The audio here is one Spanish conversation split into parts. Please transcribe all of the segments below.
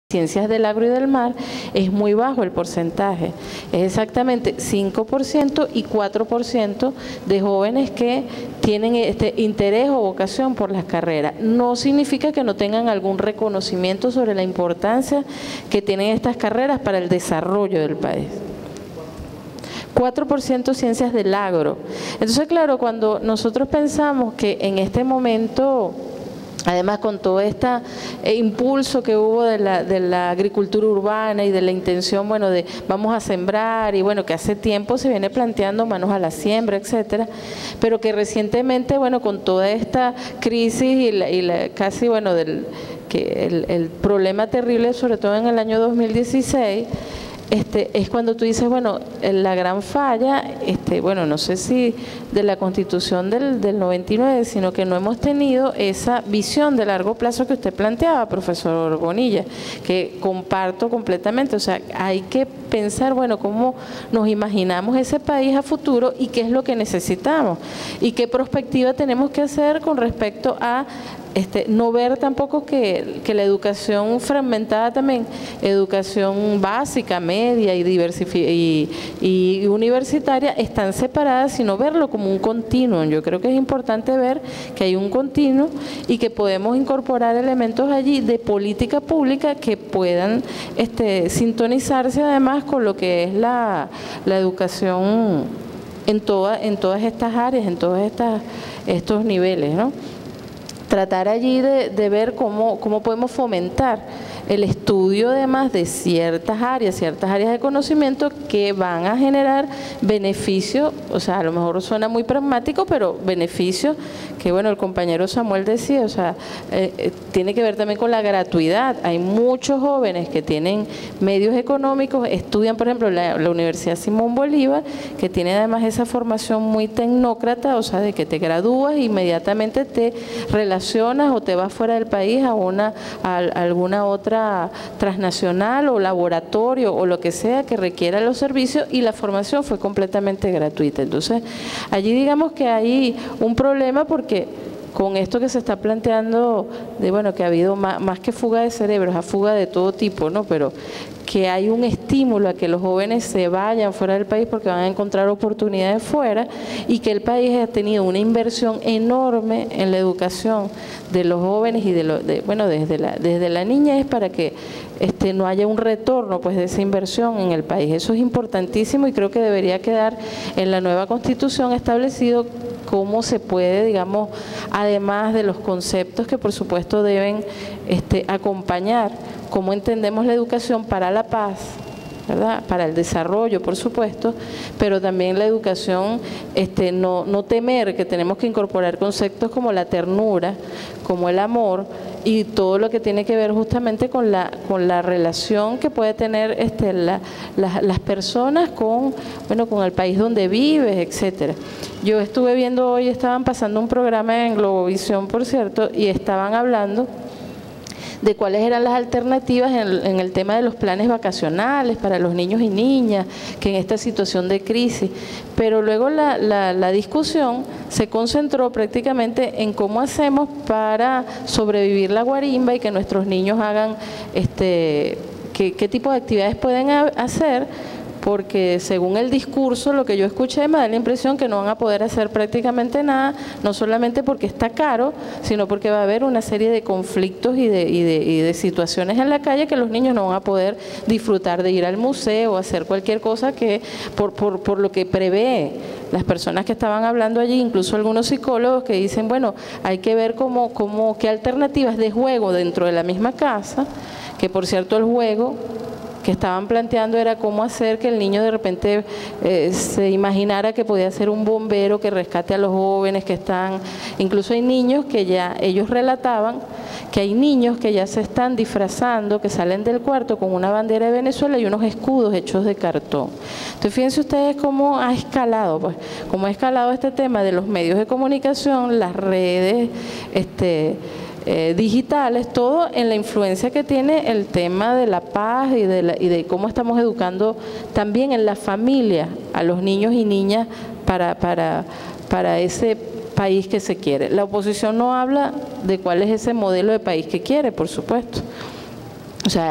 ciencias del agro y del mar es muy bajo el porcentaje, es exactamente 5% y 4% de jóvenes que tienen este interés o vocación por las carreras. No significa que no tengan algún reconocimiento sobre la importancia que tienen estas carreras para el desarrollo del país. 4% ciencias del agro. Entonces, claro, cuando nosotros pensamos que en este momento, además con todo este impulso que hubo de la agricultura urbana y de la intención, bueno, de vamos a sembrar, y bueno, que hace tiempo se viene planteando manos a la siembra, etcétera, pero que recientemente, bueno, con toda esta crisis casi, bueno, el problema terrible, sobre todo en el año 2016, es cuando tú dices, bueno, la gran falla, bueno, no sé si de la Constitución del 99, sino que no hemos tenido esa visión de largo plazo que usted planteaba, profesor Bonilla, que comparto completamente. O sea, hay que pensar, bueno, cómo nos imaginamos ese país a futuro y qué es lo que necesitamos y qué perspectiva tenemos que hacer con respecto a no ver tampoco que la educación fragmentada también, educación básica, media y universitaria, están separadas, sino verlo como un continuum. Yo creo que es importante ver que hay un continuum y que podemos incorporar elementos allí de política pública que puedan sintonizarse además con lo que es la educación en todas estas áreas, en todos estos niveles, ¿no? Tratar allí de ver cómo podemos fomentar el estudio además de ciertas áreas de conocimiento que van a generar beneficios, o sea, a lo mejor suena muy pragmático, pero beneficios que, bueno, el compañero Samuel decía, o sea, tiene que ver también con la gratuidad. Hay muchos jóvenes que tienen medios económicos, estudian, por ejemplo, la Universidad Simón Bolívar, que tiene además esa formación muy tecnócrata, o sea, de que te gradúas e inmediatamente te relacionas o te vas fuera del país a alguna otra transnacional o laboratorio o lo que sea que requiera los servicios, y la formación fue completamente gratuita. Entonces, allí digamos que hay un problema, porque con esto que se está planteando, de bueno, que ha habido más que fuga de cerebros, a fuga de todo tipo, ¿no? Pero que hay un estímulo a que los jóvenes se vayan fuera del país porque van a encontrar oportunidades fuera, y que el país ha tenido una inversión enorme en la educación de los jóvenes y bueno, desde la niñez, para que no haya un retorno pues de esa inversión en el país. Eso es importantísimo y creo que debería quedar en la nueva Constitución establecido cómo se puede, digamos, además de los conceptos que por supuesto deben acompañar cómo entendemos la educación para la paz, ¿verdad? Para el desarrollo, por supuesto, pero también la educación, no temer que tenemos que incorporar conceptos como la ternura, como el amor y todo lo que tiene que ver justamente con la relación que puede tener las personas con el país donde vives, etcétera. Yo estuve viendo hoy, estaban pasando un programa en Globovisión, por cierto, y estaban hablando de cuáles eran las alternativas en el tema de los planes vacacionales para los niños y niñas, que en esta situación de crisis. Pero luego la discusión se concentró prácticamente en cómo hacemos para sobrevivir la guarimba y que nuestros niños hagan, qué tipo de actividades pueden hacer, porque según el discurso, lo que yo escuché, me da la impresión que no van a poder hacer prácticamente nada, no solamente porque está caro, sino porque va a haber una serie de conflictos y de situaciones en la calle que los niños no van a poder disfrutar de ir al museo o hacer cualquier cosa que por lo que prevé las personas que estaban hablando allí, incluso algunos psicólogos que dicen, bueno, hay que ver qué alternativas de juego dentro de la misma casa, que por cierto el juego que estaban planteando era cómo hacer que el niño de repente se imaginara que podía ser un bombero que rescate a los jóvenes que están, incluso hay niños que ya, ellos relataban que hay niños que ya se están disfrazando, que salen del cuarto con una bandera de Venezuela y unos escudos hechos de cartón. Entonces fíjense ustedes cómo ha escalado, pues, cómo ha escalado este tema de los medios de comunicación, las redes, digitales, todo en la influencia que tiene el tema de la paz y de cómo estamos educando también en la familia a los niños y niñas para ese país que se quiere. La oposición no habla de cuál es ese modelo de país que quiere, por supuesto. O sea,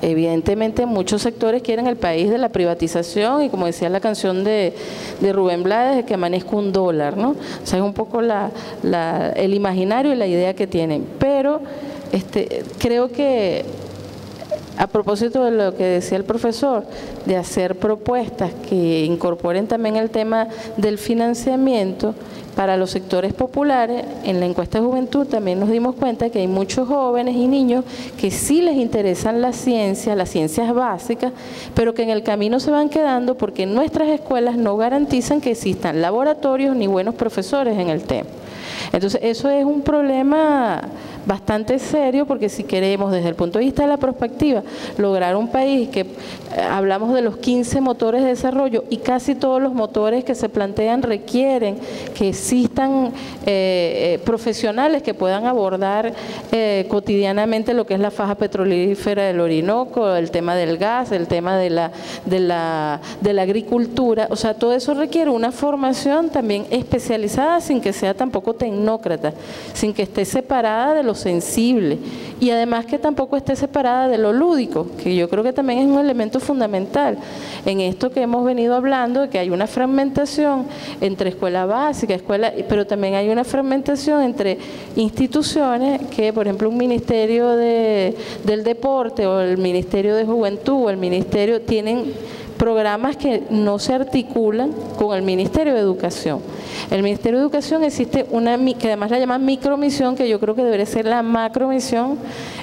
evidentemente muchos sectores quieren el país de la privatización y, como decía la canción de Rubén Blades, de que amanezca $1, ¿no? O sea, es un poco el imaginario y la idea que tienen. Pero creo que, a propósito de lo que decía el profesor, de hacer propuestas que incorporen también el tema del financiamiento para los sectores populares, en la encuesta de juventud también nos dimos cuenta que hay muchos jóvenes y niños que sí les interesan la ciencia, las ciencias básicas, pero que en el camino se van quedando porque nuestras escuelas no garantizan que existan laboratorios ni buenos profesores en el tema. Entonces, eso es un problema bastante serio, porque si queremos, desde el punto de vista de la prospectiva, lograr un país que hablamos de los 15 motores de desarrollo, y casi todos los motores que se plantean requieren que existan profesionales que puedan abordar cotidianamente lo que es la faja petrolífera del Orinoco, el tema del gas, el tema de la agricultura. O sea, todo eso requiere una formación también especializada, sin que sea tampoco tecnócrata, sin que esté separada de lo sensible, y además que tampoco esté separada de lo lúdico, que yo creo que también es un elemento fundamental en esto que hemos venido hablando, de que hay una fragmentación entre escuela básica, pero también hay una fragmentación entre instituciones que, por ejemplo, un ministerio del deporte o el ministerio de juventud o el ministerio tienen programas que no se articulan con el Ministerio de Educación. El Ministerio de Educación existe una, que además la llaman micromisión, que yo creo que debería ser la macromisión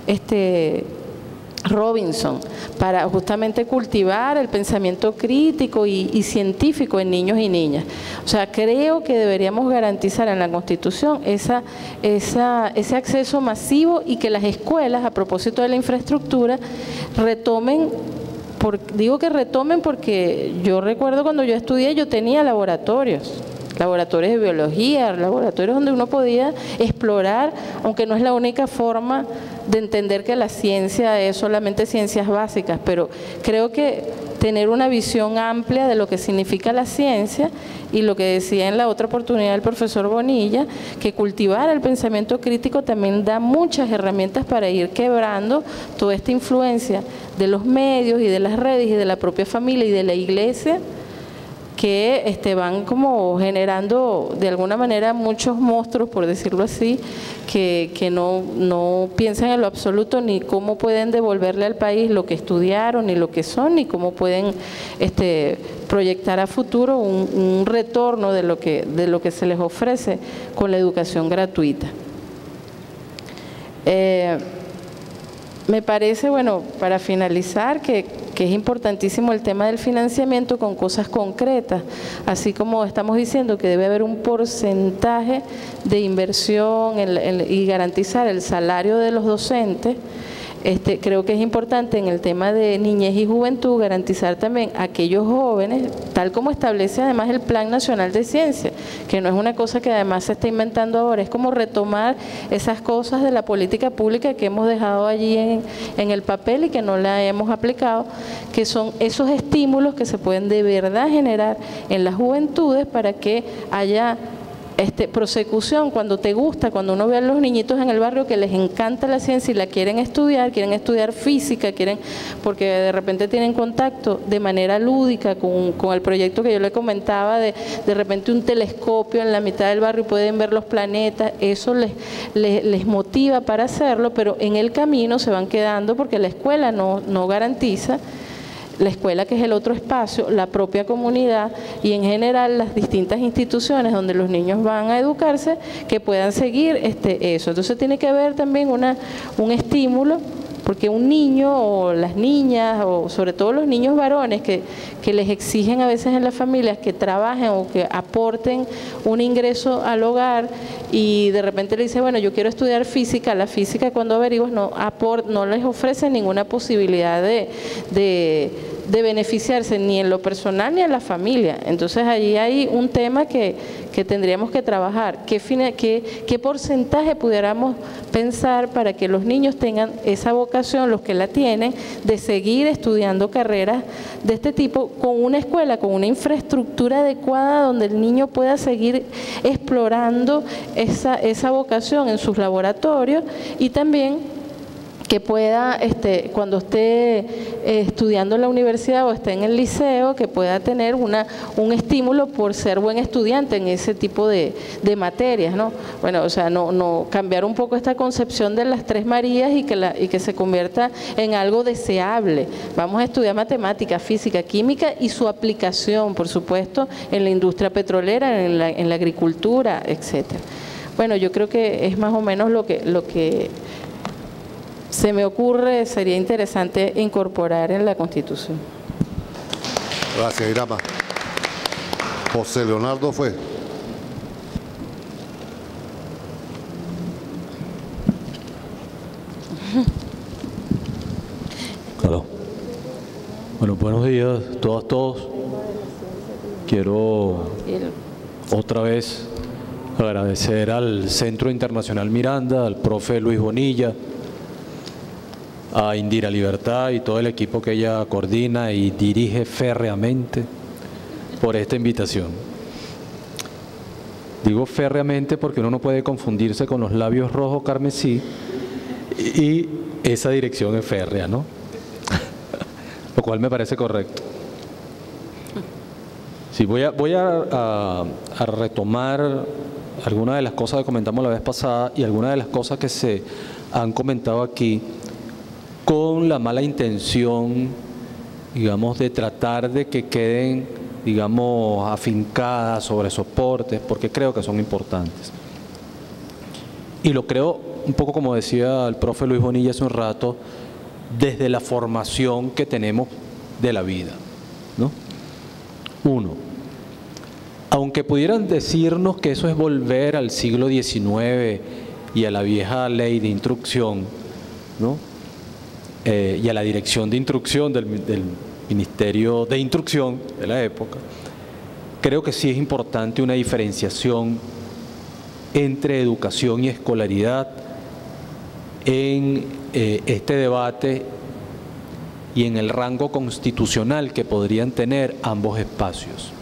Robinson, para justamente cultivar el pensamiento crítico y científico en niños y niñas. O sea, creo que deberíamos garantizar en la Constitución ese acceso masivo, y que las escuelas, a propósito de la infraestructura, retomen. Digo que retomen porque yo recuerdo cuando yo estudié, yo tenía laboratorios de biología, laboratorios donde uno podía explorar, aunque no es la única forma de entender que la ciencia es solamente ciencias básicas, pero creo que tener una visión amplia de lo que significa la ciencia, y lo que decía en la otra oportunidad el profesor Bonilla, que cultivar el pensamiento crítico también da muchas herramientas para ir quebrando toda esta influencia de los medios y de las redes y de la propia familia y de la iglesia, que van como generando de alguna manera muchos monstruos, por decirlo así, que no piensan en lo absoluto ni cómo pueden devolverle al país lo que estudiaron, ni lo que son, ni cómo pueden proyectar a futuro un retorno de lo que se les ofrece con la educación gratuita. Me parece, bueno, para finalizar, que es importantísimo el tema del financiamiento con cosas concretas, así como estamos diciendo que debe haber un porcentaje de inversión y garantizar el salario de los docentes. Creo que es importante en el tema de niñez y juventud garantizar también a aquellos jóvenes, tal como establece además el Plan Nacional de Ciencia, que no es una cosa que además se está inventando ahora, es como retomar esas cosas de la política pública que hemos dejado allí en el papel y que no la hemos aplicado, que son esos estímulos que se pueden de verdad generar en las juventudes para que haya prosecución. Cuando te gusta, cuando uno ve a los niñitos en el barrio que les encanta la ciencia y la quieren estudiar física, porque de repente tienen contacto de manera lúdica con el proyecto que yo le comentaba, de repente un telescopio en la mitad del barrio y pueden ver los planetas, eso les motiva para hacerlo, pero en el camino se van quedando porque la escuela no garantiza. La escuela, que es el otro espacio, la propia comunidad y en general las distintas instituciones donde los niños van a educarse, que puedan seguir eso. Entonces tiene que haber también un estímulo, porque un niño o las niñas, o sobre todo los niños varones que les exigen a veces en las familias que trabajen o que aporten un ingreso al hogar, y de repente le dice, bueno, yo quiero estudiar física, la física cuando averiguas no les ofrece ninguna posibilidad de beneficiarse ni en lo personal ni en la familia. Entonces allí hay un tema que tendríamos que trabajar. ¿Qué porcentaje pudiéramos pensar para que los niños tengan esa vocación, los que la tienen, de seguir estudiando carreras de este tipo, con una escuela, con una infraestructura adecuada donde el niño pueda seguir explorando esa vocación en sus laboratorios, y también que pueda, cuando esté estudiando en la universidad o esté en el liceo, que pueda tener un estímulo por ser buen estudiante en ese tipo de materias, ¿no? Bueno, o sea, no cambiar un poco esta concepción de las tres Marías y que se convierta en algo deseable. Vamos a estudiar matemática, física, química y su aplicación, por supuesto, en la industria petrolera, en la agricultura, etcétera. Bueno, yo creo que es más o menos lo que se me ocurre, sería interesante incorporar en la Constitución. Gracias, Irama. José Leonardo fue. Claro. Bueno, buenos días todos. Quiero otra vez agradecer al Centro Internacional Miranda, al profe Luis Bonilla, a Indira Libertad y todo el equipo que ella coordina y dirige férreamente por esta invitación. Digo férreamente porque uno no puede confundirse con los labios rojos carmesí y esa dirección es férrea, ¿no? Lo cual me parece correcto. Sí, voy a retomar algunas de las cosas que comentamos la vez pasada y algunas de las cosas que se han comentado aquí, con la mala intención, digamos, de tratar de que queden, digamos, afincadas sobre soportes, porque creo que son importantes. Y lo creo, un poco como decía el profe Luis Bonilla hace un rato, desde la formación que tenemos de la vida, ¿no? Uno, aunque pudieran decirnos que eso es volver al siglo XIX y a la vieja ley de instrucción, ¿no? Y a la dirección de instrucción del Ministerio de Instrucción de la época, creo que sí es importante una diferenciación entre educación y escolaridad en este debate y en el rango constitucional que podrían tener ambos espacios.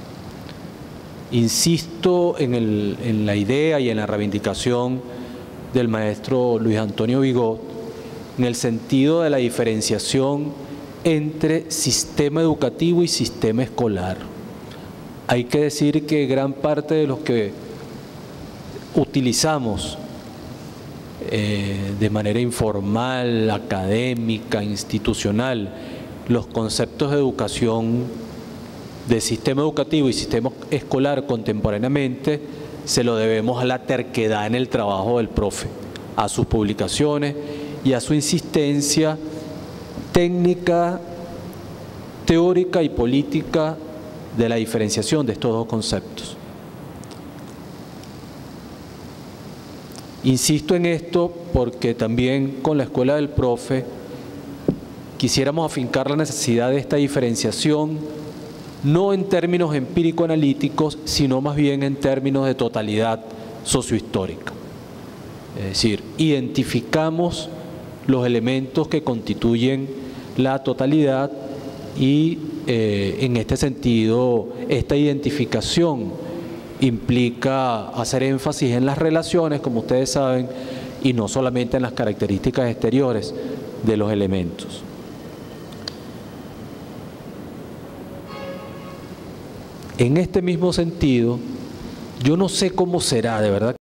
Insisto en la idea y en la reivindicación del maestro Luis Antonio Vigot, en el sentido de la diferenciación entre sistema educativo y sistema escolar. Hay que decir que gran parte de los que utilizamos de manera informal, académica, institucional, los conceptos de educación, de sistema educativo y sistema escolar contemporáneamente, se lo debemos a la terquedad en el trabajo del profe, a sus publicaciones y a su insistencia técnica, teórica y política de la diferenciación de estos dos conceptos. Insisto en esto porque también con la Escuela del Profe quisiéramos afincar la necesidad de esta diferenciación, no en términos empírico-analíticos, sino más bien en términos de totalidad sociohistórica. Es decir, identificamos los elementos que constituyen la totalidad y en este sentido esta identificación implica hacer énfasis en las relaciones, como ustedes saben, y no solamente en las características exteriores de los elementos. En este mismo sentido, yo no sé cómo será, de verdad.